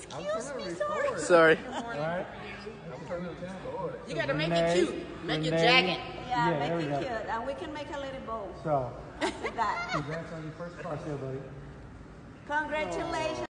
Sorry. Right? You got to make it cute. Make it jagged. Yeah, make it cute. And we can make a little bow. So, After that. congrats on your first car sale, buddy. Congratulations.